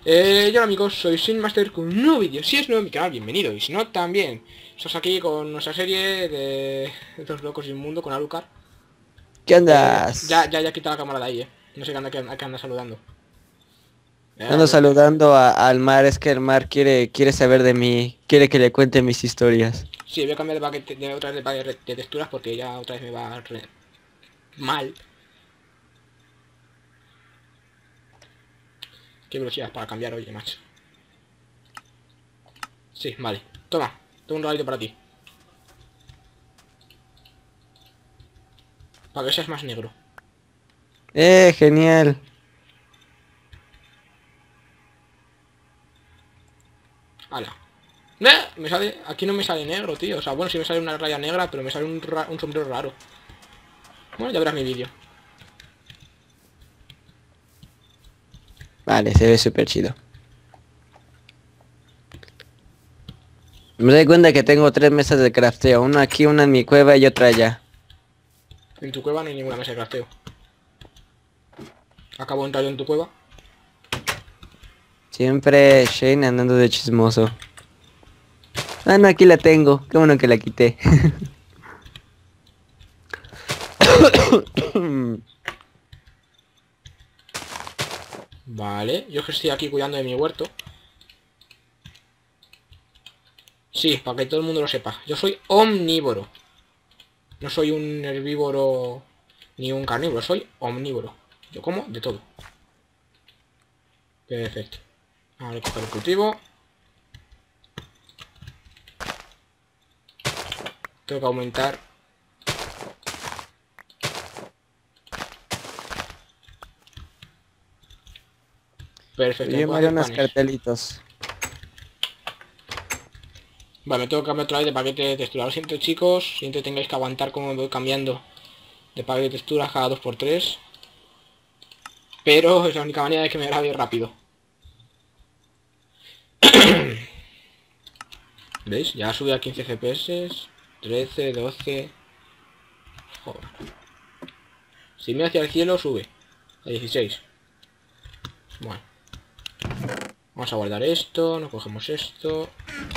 Yo amigos, soy Sinmaster con un nuevo vídeo. Si es nuevo en mi canal, bienvenido. Y si no, también. Estamos aquí con nuestra serie de Estos locos inmundo con Alucard. ¿Qué Ya, andas? ya, ya quita la cámara de ahí, No sé qué anda saludando. Ando Lo que... saludando al mar, es que el mar quiere saber de mí, quiere que le cuente mis historias. Sí, voy a cambiar de paquete, otra vez de paquete de texturas porque ya otra vez me va mal. Qué velocidad para cambiar, oye, macho. Sí, vale. Toma, tengo un regalito para ti. Para que seas más negro. Genial. Hala. Me sale... Aquí no me sale negro, tío. O sea, bueno, sí me sale una raya negra, pero me sale un sombrero raro. Bueno, ya verás mi vídeo. Vale, se ve súper chido. Me doy cuenta que tengo 3 mesas de crafteo, una aquí, una en mi cueva y otra allá. En tu cueva no hay ninguna mesa de crafteo. Acabo de entrar yo en tu cueva. Siempre Shane andando de chismoso. Ah, no, aquí la tengo. Qué bueno que la quité. Vale, yo que estoy aquí cuidando de mi huerto. Sí, para que todo el mundo lo sepa. Yo soy omnívoro. No soy un herbívoro ni un carnívoro, soy omnívoro. Yo como de todo. Perfecto. Ahora coger el cultivo. Tengo que aumentar. Perfecto, me Yo puedo me haré hacer unos panes. cartelitos. Vale, me tengo que cambiar otra vez de paquete de textura. Lo siento, chicos. Siento que tengáis que aguantar cómo me voy cambiando de paquete de texturas cada 2×3. Pero es la única manera de que me grabe rápido. ¿Veis? Ya sube a 15 FPS. 13, 12. Joder. Si miro hacia el cielo, sube. A 16. Bueno. Vamos a guardar esto. Nos cogemos esto.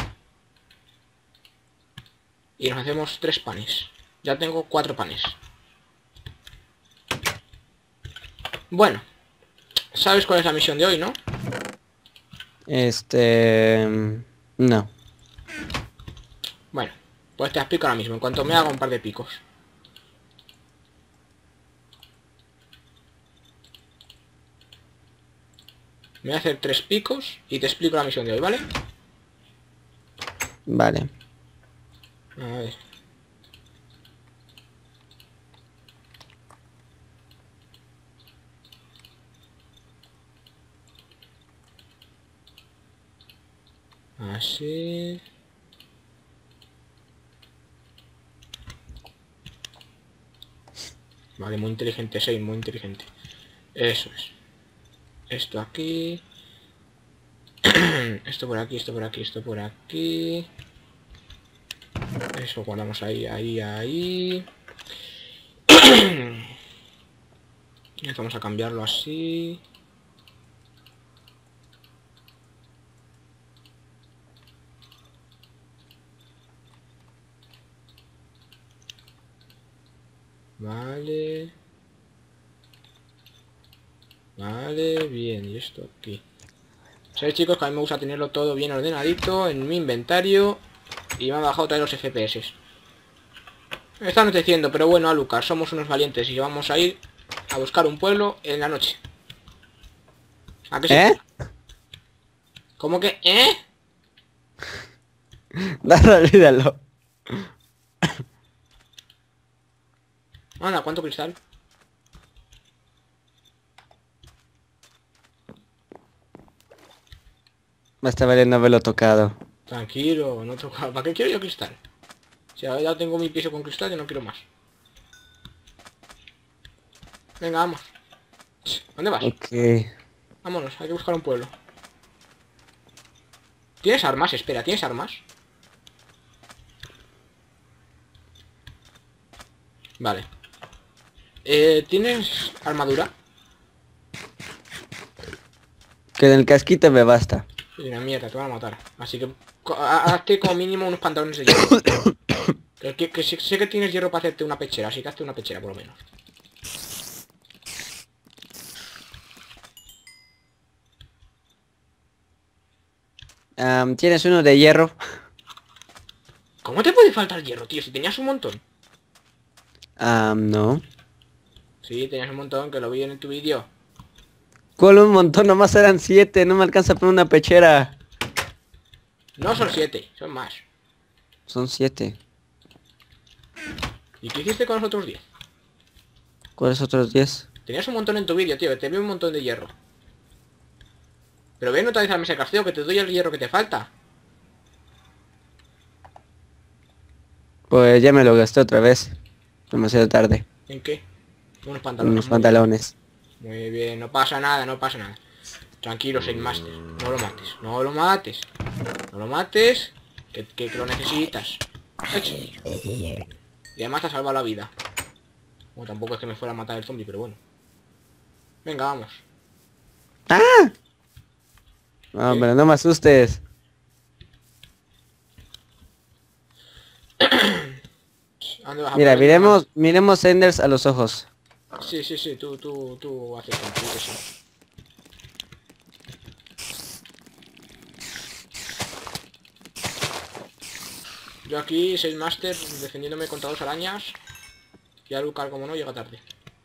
Y nos hacemos 3 panes. Ya tengo 4 panes. Bueno. ¿Sabes cuál es la misión de hoy, no? No. Bueno. Pues te explico ahora mismo. En cuanto me haga un par de picos. Me voy a hacer 3 picos y te explico la misión de hoy, ¿vale? Vale. A ver. Así. Vale, muy inteligente, soy muy inteligente. Eso es. Esto aquí. Esto por aquí, esto por aquí, esto por aquí. Eso guardamos ahí, ahí, ahí. Y vamos a cambiarlo así. Vale. Vale, bien. Y esto aquí. Sabéis, chicos, que a mí me gusta tenerlo todo bien ordenadito en mi inventario. Y me ha bajado otra vez los FPS. Me están diciendo, pero bueno, Alucard, somos unos valientes y vamos a ir a buscar un pueblo en la noche. ¿A qué sí? ¿Eh? ¿Cómo que? ¿Eh? Nada, olvídalo. Anda, ¿cuánto cristal? Más te vale no haberlo tocado. Tranquilo, no toca. ¿Para qué quiero yo cristal? Si ahora ya tengo mi piso con cristal, yo no quiero más. Venga, vamos. ¿Dónde vas? Ok. Vámonos, hay que buscar un pueblo. ¿Tienes armas? Espera, ¿tienes armas? Vale. ¿Tienes armadura? Que en el casquito me basta. Y una mierda, te van a matar. Así que hazte como mínimo unos pantalones de hierro. Que sé que tienes hierro para hacerte una pechera, así que hazte una pechera por lo menos. ¿Tienes uno de hierro? ¿Cómo te puede faltar hierro, tío? Si tenías un montón. No. Sí, tenías un montón, que lo vi en tu vídeo. ¿Cuál un montón? Nomás eran 7, no me alcanza para una pechera. No son 7, son más. Son 7. ¿Y qué hiciste con los otros 10? ¿Cuáles otros 10? Tenías un montón en tu vídeo, tío, te vi un montón de hierro. Pero ven otra vez a la mesa de crafteo, que te doy el hierro que te falta. Pues ya me lo gasté otra vez. Demasiado tarde. ¿En qué? Unos En pantalones. unos pantalones. Muy bien, no pasa nada, no pasa nada. Tranquilo, Saint Master. No lo mates, no lo mates. No lo mates, que lo necesitas. ¡Ech! Y además te ha salvado la vida. Bueno, tampoco es que me fuera a matar el zombie, pero bueno. Venga, vamos. ¡Ah! No, pero no me asustes. ¿A dónde vas a Mira, poner? miremos Enders a los ojos. Sí, tú haces contigo, que sí. Yo aquí, Saint Master, defendiéndome contra 2 arañas. Y a Lucar, como no, llega tarde.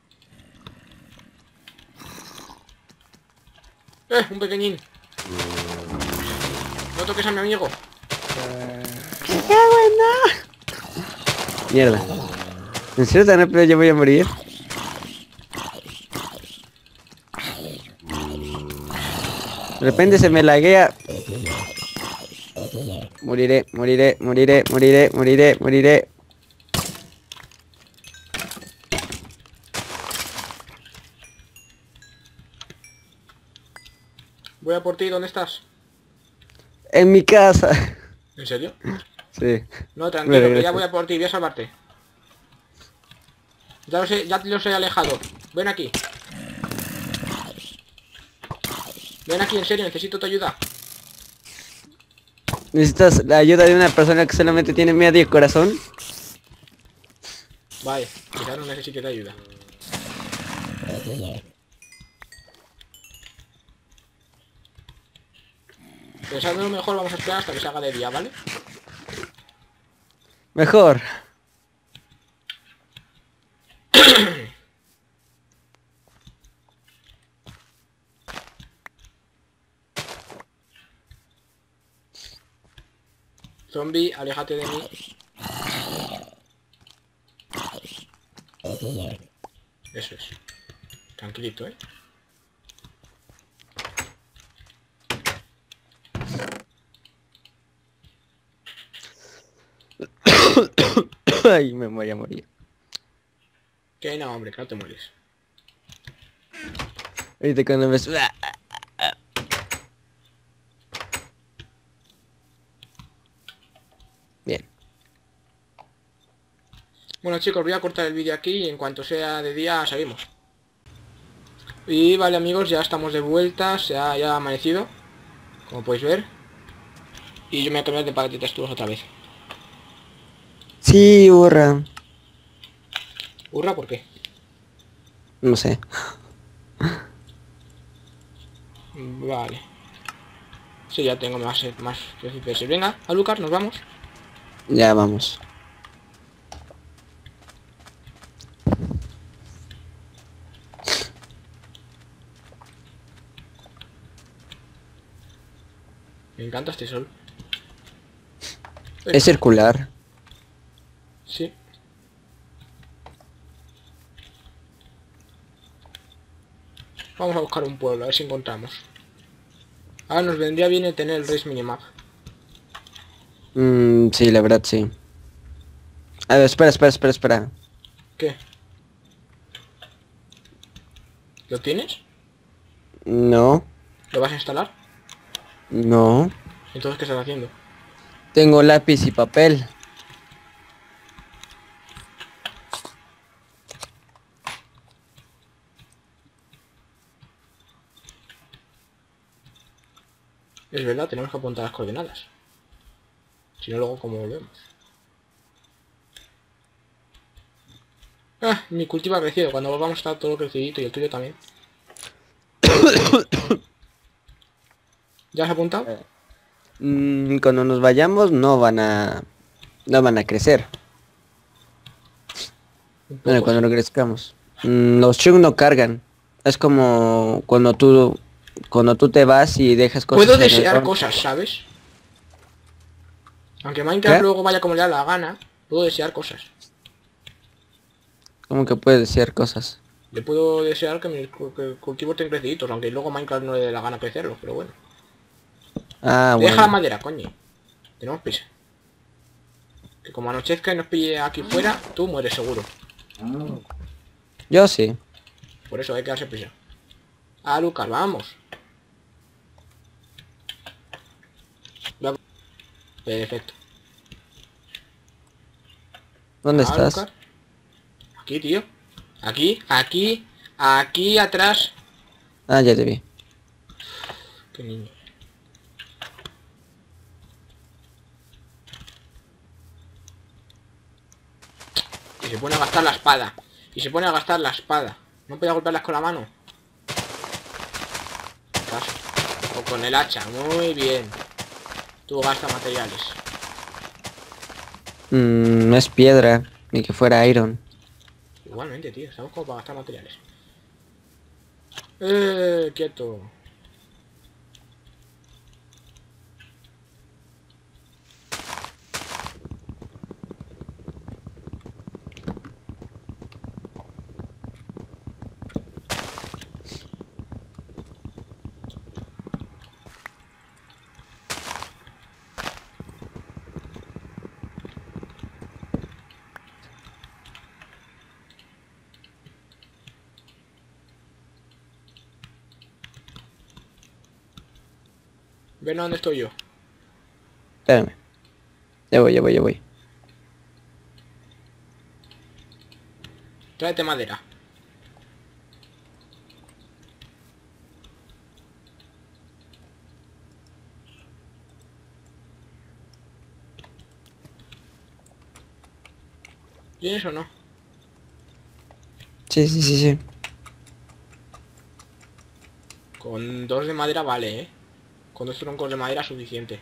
Un pequeñín. No toques a mi amigo. ¡Qué buena! Mierda. ¿En serio tan rápido yo voy a morir? De repente se me laguea. Moriré, moriré, moriré, moriré, moriré, moriré. Voy a por ti, ¿dónde estás? En mi casa. ¿En serio? Sí. No, Me tranquilo, que ya regreso. voy a por ti, voy a salvarte. Ya los he alejado. Ven aquí. Ven aquí, en serio, necesito tu ayuda. ¿Necesitas la ayuda de una persona que solamente tiene medio corazón? Vale, quizás no necesite de ayuda. Pensando lo mejor, vamos a esperar hasta que se haga de día, ¿vale? Mejor. Zombie, aléjate de mí. Eso es. Tranquilito, ¿eh? Ay, me voy a morir. Que no, hombre, que no te mueres. Ahorita cuando me... Bien. Bueno, chicos, voy a cortar el vídeo aquí y en cuanto sea de día seguimos. Y vale, amigos, ya estamos de vuelta, ya ha amanecido, como podéis ver. Y yo me voy a cambiar de paquete de texturas otra vez. Sí, hurra. ¿Hurra? ¿Por qué? No sé. Vale. Sí, ya tengo más FPS. Venga, a Lucas, nos vamos. Ya vamos. Me encanta este sol. Es circular. Sí. Vamos a buscar un pueblo, a ver si encontramos. Ahora nos vendría bien el tener el Race Minimap. Sí, la verdad sí. A ver, espera. ¿Qué? ¿Lo tienes? No, ¿Lo vas a instalar? no. Entonces, ¿qué estás haciendo? Tengo lápiz y papel. Es verdad, tenemos que apuntar las coordenadas. Si no, luego cómo volvemos. Ah, mi cultivo ha crecido. Cuando volvamos está todo crecidito y el tuyo también. ¿Ya has apuntado? Cuando nos vayamos no van a crecer. Un Bueno, poco, cuando sí. no crezcamos. Los chung no cargan. Es como cuando tú te vas y dejas Puedo cosas en el desear ron. cosas, ¿sabes? Aunque Minecraft ¿Qué? luego vaya como le da la gana, puedo desear cosas. ¿Cómo que puedes desear cosas? Le puedo desear que mis cultivos estén creciditos, aunque luego Minecraft no le dé la gana crecerlos, pero bueno. Ah, Deja la bueno. madera, coño. Tenemos prisa. Que como anochezca y nos pille aquí fuera, tú mueres seguro. Yo sí. Por eso hay que darse prisa. Ah, Lucas, vamos. Perfecto. ¿Dónde Ah, estás? Lucas. Aquí, tío. Aquí, aquí, aquí atrás. Ah, ya te vi. Qué niño. Y se pone a gastar la espada. Y se pone a gastar la espada. No podía golpearlas con la mano. Caso. O con el hacha. Muy bien. Tú gasta materiales. No es piedra, ni que fuera iron. Igualmente, tío. Estamos como para gastar materiales. Quieto. Ven a dónde estoy yo. Espérame. Ya voy. Tráete madera. ¿Tienes o no? Sí, sí, sí, sí. Con 2 de madera vale, ¿eh? Con 2 troncos de madera es suficiente.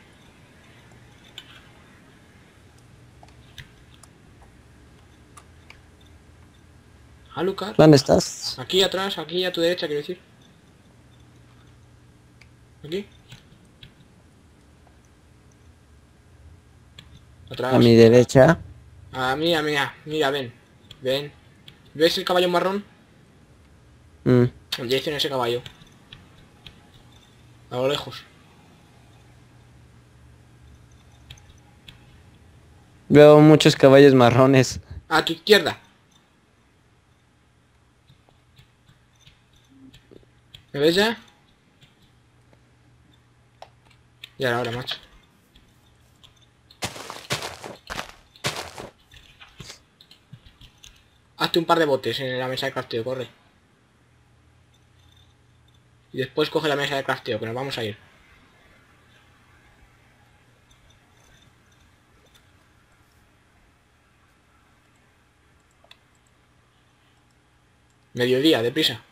Ah, Lucas. ¿Dónde estás? Aquí atrás, aquí a tu derecha, quiero decir. Aquí. A Atrás. mi derecha. Ah, mira, mira, mira, ven. Ven. ¿Ves el caballo marrón? Mm, Jason ese caballo. A lo lejos. Veo muchos caballos marrones. A tu izquierda. ¿Me ves ya? Ya era hora, macho. Hazte un par de botes en la mesa de crafteo, corre. Y después coge la mesa de crafteo, que nos vamos a ir. Mediodía, deprisa.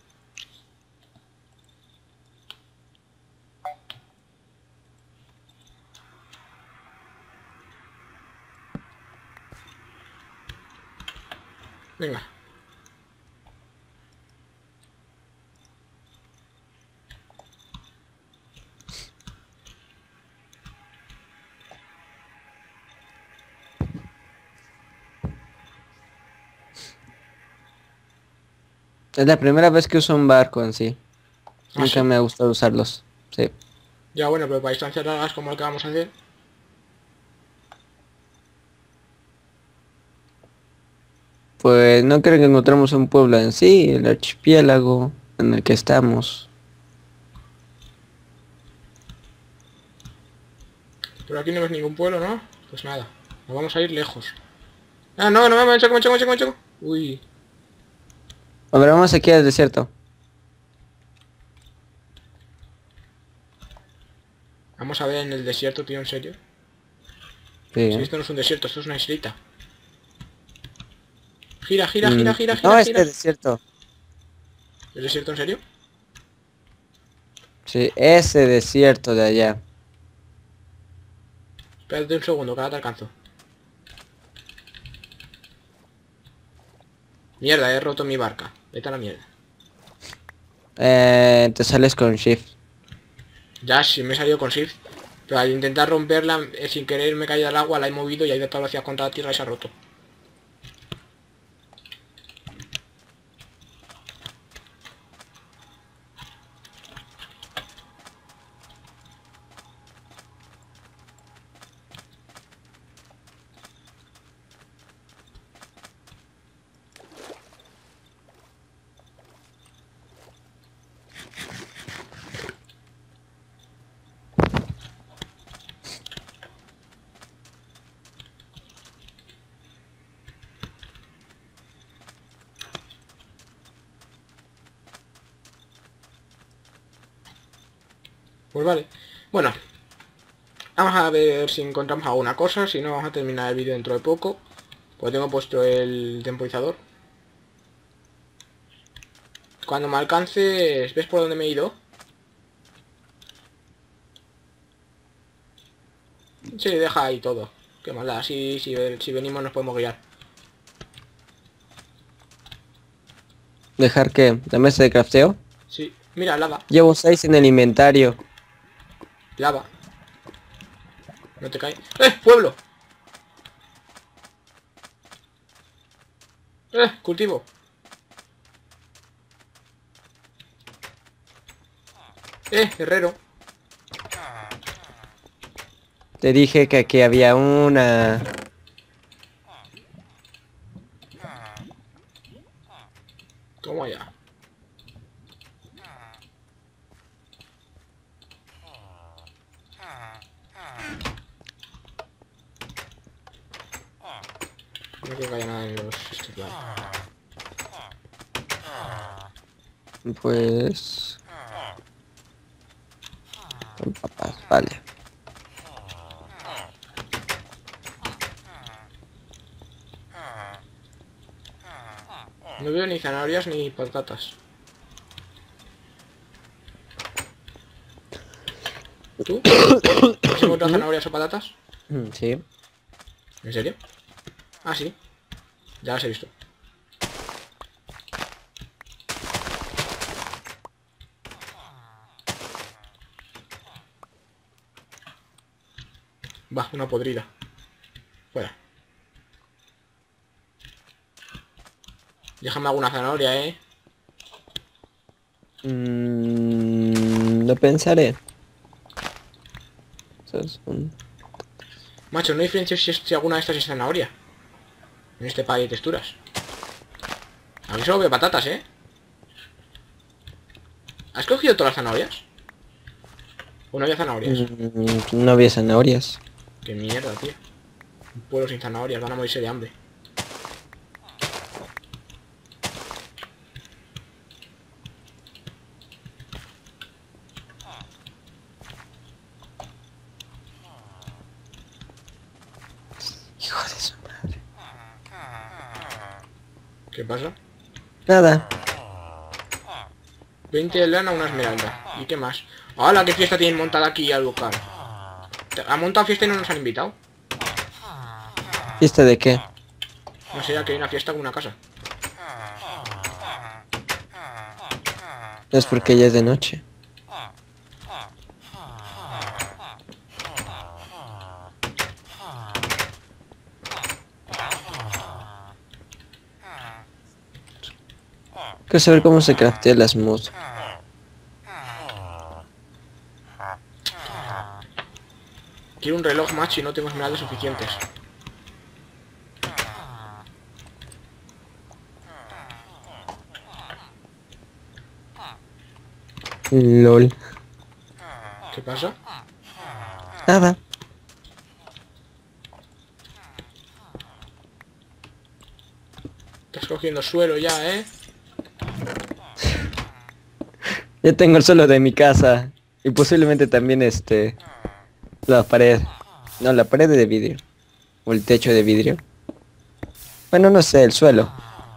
Venga. Es la primera vez que uso un barco en sí. Ah, Nunca sí. me ha gustado usarlos. Sí. Ya bueno, pero para distancias largas como el que vamos a hacer. Pues no creo que encontremos un pueblo en sí, el archipiélago en el que estamos. Pero aquí no ves ningún pueblo, ¿no? Pues nada. Nos vamos a ir lejos. Ah, no, no, me choco, me choco, me choco, me choco. Uy. A ver, vamos aquí al desierto. Vamos a ver en el desierto, tío, en serio. Sí, Si esto no es un desierto, esto es una islita. Gira, gira, Mm, gira, gira, no, gira, gira. este desierto. ¿El desierto en serio? Sí, ese desierto de allá. Espérate un segundo, que ahora te alcanzo. Mierda, he roto mi barca. Vete a la mierda. Te sales con Shift. Ya, sí, me he salido con Shift. Pero al intentar romperla, sin querer me he caído al agua, la he movido y ha ido a toda velocidad contra la tierra y se ha roto. Pues vale. Bueno, vamos a ver si encontramos alguna cosa. Si no, vamos a terminar el vídeo dentro de poco. Pues tengo puesto el temporizador. Cuando me alcances... ¿Ves por dónde me he ido? Sí, deja ahí todo. Qué maldad, así si venimos nos podemos guiar. ¿Dejar qué? ¿La mesa de crafteo? Sí, mira, lava, Llevo 6 en el inventario. lava. No te cae. ¡Eh, pueblo! Cultivo. Herrero. Te dije que aquí había una... Toma ya. No creo que haya nada en los... estos, vale. Pues... Con papas, vale. No veo ni zanahorias ni patatas. ¿Tú? ¿Has encontrado zanahorias o patatas? Sí. ¿En serio? Ah, sí. Ya las he visto. Va, una podrida. Fuera. Déjame alguna zanahoria, Lo pensaré. Eso es Macho, no diferencio si alguna de estas es zanahoria. En este país de texturas. Aquí solo veo patatas, ¿Has cogido todas las zanahorias? ¿O no había zanahorias? No había zanahorias. Qué mierda, tío. Un pueblo sin zanahorias, van a morirse de hambre. Hijo de su madre. ¿Qué pasa? Nada. 20 de lana, una esmeralda. ¿Y qué más? ¡Hala! ¿Qué fiesta tienen montada aquí al local? ¿Han montado fiesta y no nos han invitado? ¿Fiesta de qué? No sé, que hay una fiesta con una casa. Es porque ya es de noche. Quiero saber cómo se craftea las smooth. Quiero un reloj, macho, y no tengo esmeraldas suficientes. LOL. ¿Qué pasa? Nada. Estás cogiendo suelo ya, Ya tengo el suelo de mi casa. Y posiblemente también la pared. No, la pared de vidrio. O el techo de vidrio. Bueno, no sé, el suelo.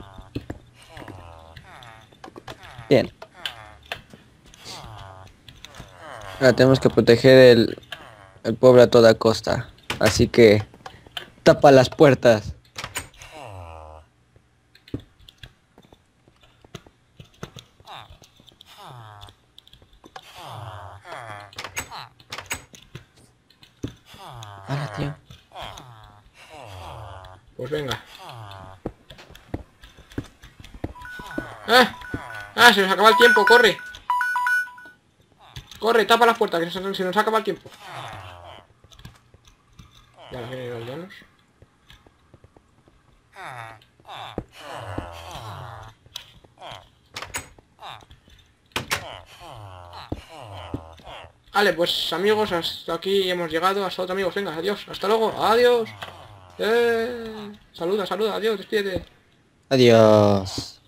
Bien. Ahora tenemos que proteger el pueblo a toda costa. Así que tapa las puertas. Hola, tío. Pues venga. ¡Ah! ¡Ah! Se nos acaba el tiempo, corre. Corre, tapa las puertas, que se nos acaba el tiempo. Ya los vienen los llanos. Vale, pues amigos, hasta aquí hemos llegado. Hasta luego amigos, venga, adiós, hasta luego, adiós. Saluda, saluda, adiós, despídete. Adiós.